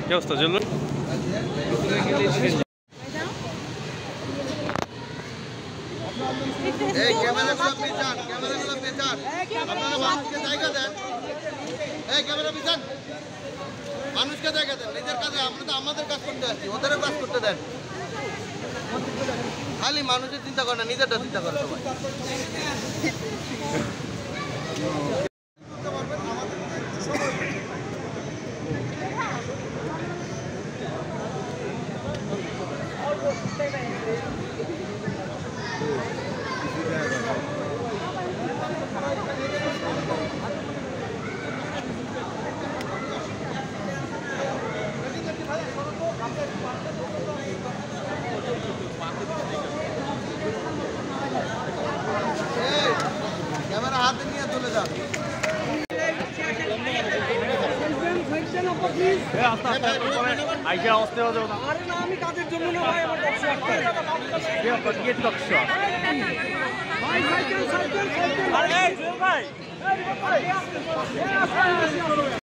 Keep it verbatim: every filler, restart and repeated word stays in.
কি অবস্থা চলুন এই ক্যামেরাগুলো আপনি যান ক্যামেরাগুলো আপনি যান আপনারা মানুষকে জায়গা দেন এই ক্যামেরা পিছান মানুষকে জায়গা দেন নিজের কাজে আমরা তো আমাদের কাজ করতে আসছি ওদেরও কাজ করতে দেন খালি মানুষের চিন্তা করে না নিজেরটা চিন্তা করে সবাই ক্যামেরা হাতে নিয়ে চলে যান আমি কাজের জন্য না ভাই আমার টকশো একটা ভাই ভাই ভাই